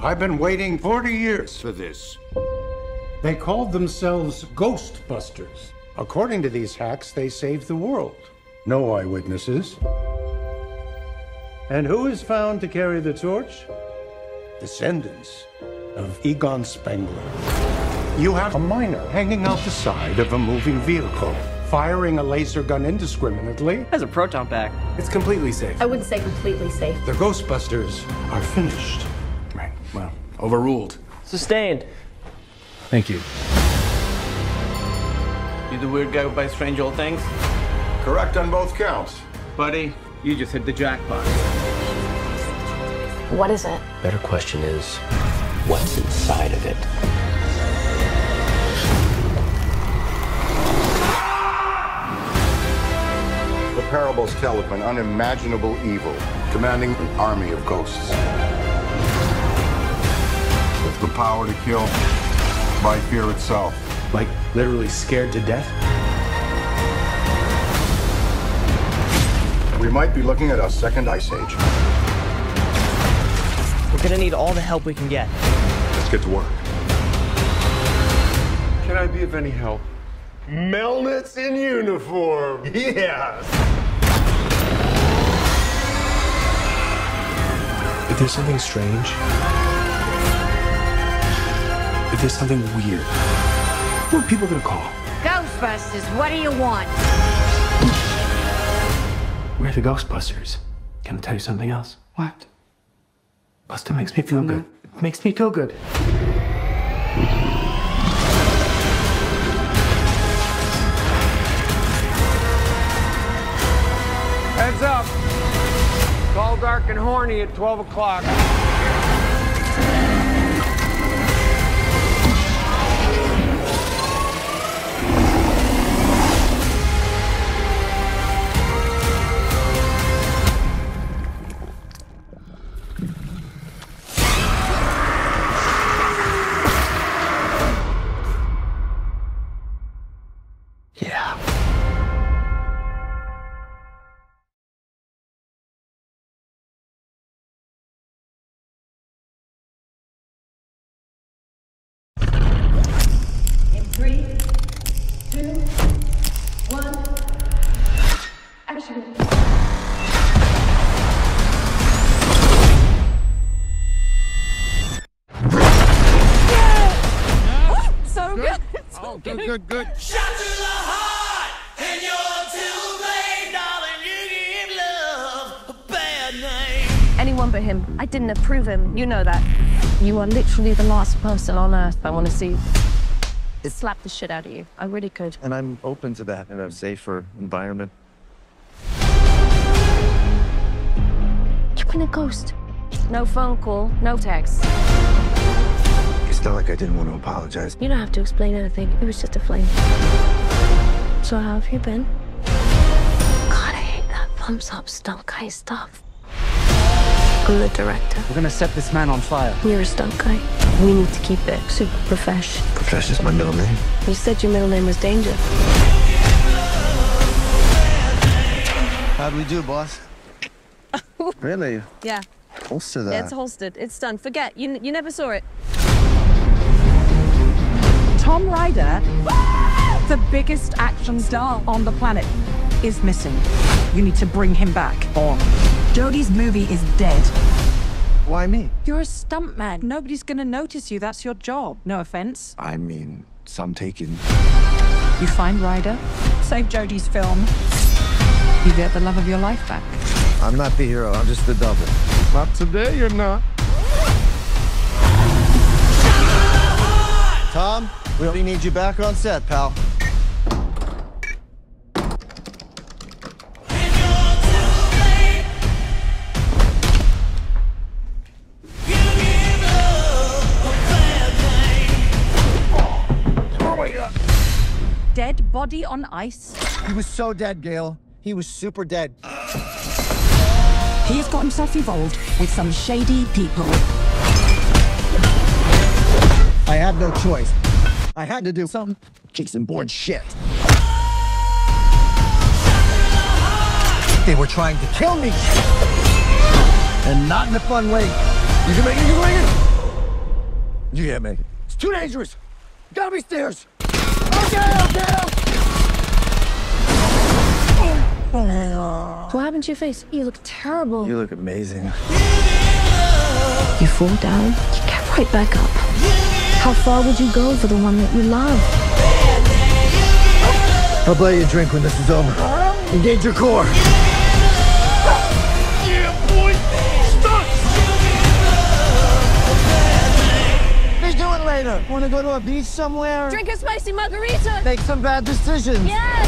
I've been waiting 40 years for this. They called themselves Ghostbusters. According to these hacks, they saved the world. No eyewitnesses. And who is found to carry the torch? Descendants of Egon Spengler. You have a miner hanging out the side of a moving vehicle, firing a laser gun indiscriminately. Has a proton pack. It's completely safe. I wouldn't say completely safe. The Ghostbusters are finished. Right, well, overruled. Sustained. Thank you. You the weird guy who buys strange old things? Correct on both counts. Buddy, you just hit the jackpot. What is it? Better question is, what's inside of it? The parables tell of an unimaginable evil commanding an army of ghosts. With the power to kill by fear itself. Like, literally scared to death? We might be looking at a second ice age. We're gonna need all the help we can get. Let's get to work. Can I be of any help? Melnitz in uniform. Yes. If there's something strange, if there's something weird, who are people gonna call? Ghostbusters, what do you want? We're the Ghostbusters. Can I tell you something else? What? Buster makes me feel good. It makes me feel good. Heads up. Tall, dark, and horny at 12 o'clock. Yeah. In 3, 2, 1, action. So good. Oh, good. Shot to the heart, and you're too late, darling. You give love a bad name. Anyone but him. I didn't approve him. You know that. You are literally the last person on earth I want to see slap the shit out of you. I really could. And I'm open to that in a safer environment. You've been a ghost. No phone call, no text. It's not like I didn't want to apologize. You don't have to explain anything. It was just a flame. So how have you been? God, I hate that thumbs up stunt guy stuff. I'm the director. We're gonna set this man on fire. You're a stunt guy. We need to keep it super profesh. Profesh is my middle name. You said your middle name was Danger. How'd we do, boss? Really? Yeah. Holster that. Yeah, it's holstered. It's done. Forget. You never saw it. Tom Ryder, the biggest action star on the planet, is missing. You need to bring him back on. Jodie's movie is dead. Why me? You're a stuntman. Nobody's gonna notice you. That's your job. No offense. I mean, some taken. You find Ryder, save Jodie's film. You get the love of your life back. I'm not the hero, I'm just the double. Not today, you're not. Tom, we only need you back on set, pal. Dead body on ice. He was so dead, Gail. He was super dead. He has got himself involved with some shady people. I had no choice. I had to do some Jason Bourne shit. They were trying to kill me. And not in a fun way. You can make it, you can make it. You hear me? It's too dangerous. Gotta be stairs. Okay. What happened to your face? You look terrible. You look amazing. You fall down, you get right back up. How far would you go for the one that you love? I'll buy you a drink when this is over. Engage your core. Yeah, boy! Stop! Let's do it later. Wanna go to a beach somewhere? Drink a spicy margarita. Make some bad decisions. Yes.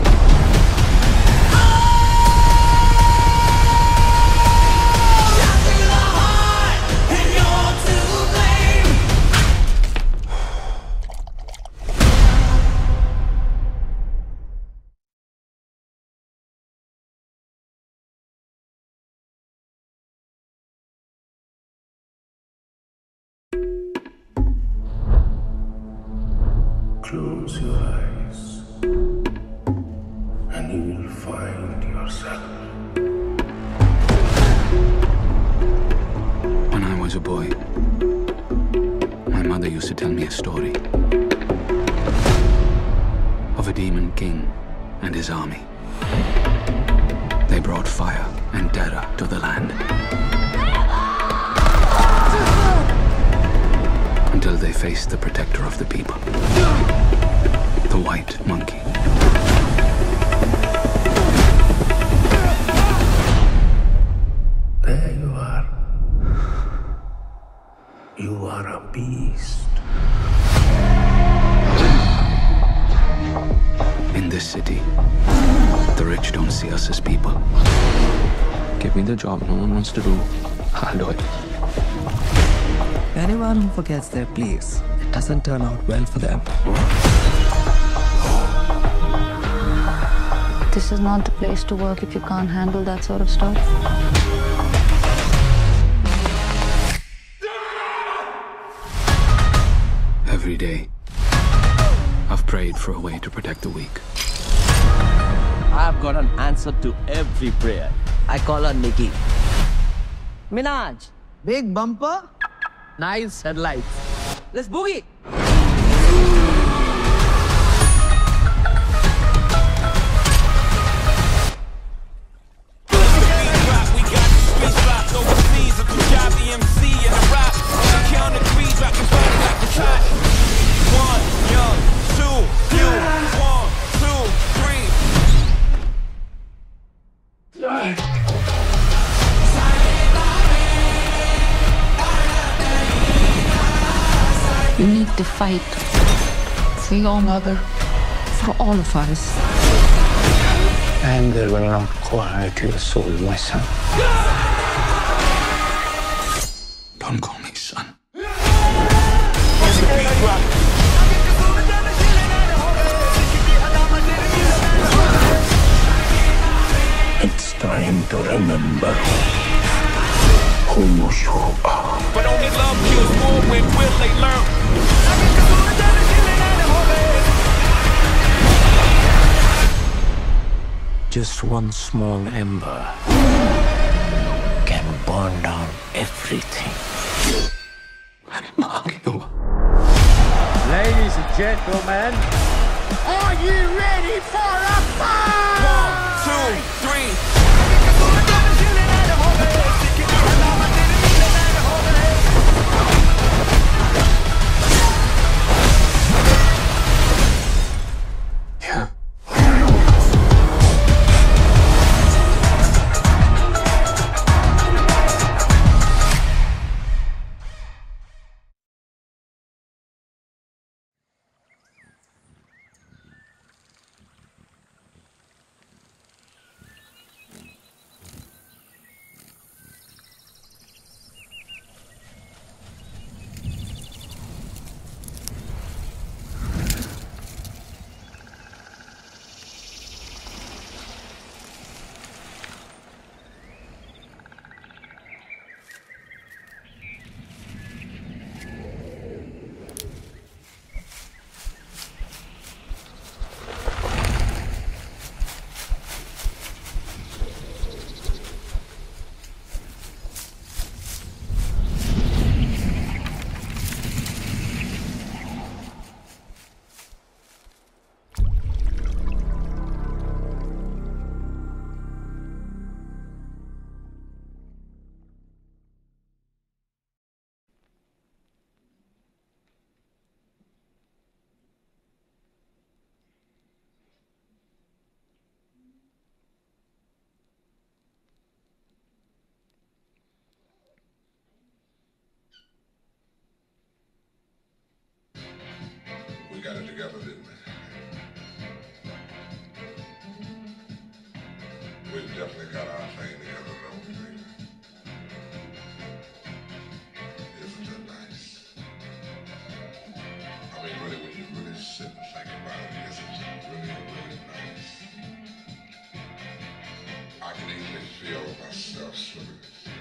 Close your eyes, and you will find yourself. When I was a boy, my mother used to tell me a story of a demon king and his army. They brought fire and terror to the land. Until they faced the protector of the people, the White Monkey. There you are. You are a beast. In this city, the rich don't see us as people. Give me the job no one wants to do, I'll do it. Anyone who forgets their place, it doesn't turn out well for them. This is not the place to work if you can't handle that sort of stuff. Every day, I've prayed for a way to protect the weak. I've got an answer to every prayer. I call her Nikki. Minaj. Big bumper? Nice headlights. Let's boogie. You need to fight for your mother, for all of us. Anger will not quiet your soul, my son. Don't call me son. It's time to remember who you are. But only love kills more when will they learn? Just one small ember can burn down everything. Ladies and gentlemen, are you ready for a fight? 1, 2, 3. together, didn't we? We definitely got our thing together, don't we, baby? Isn't that nice? I mean, really, when you really sit and think about it, isn't it really, really nice? I can easily feel myself swimming.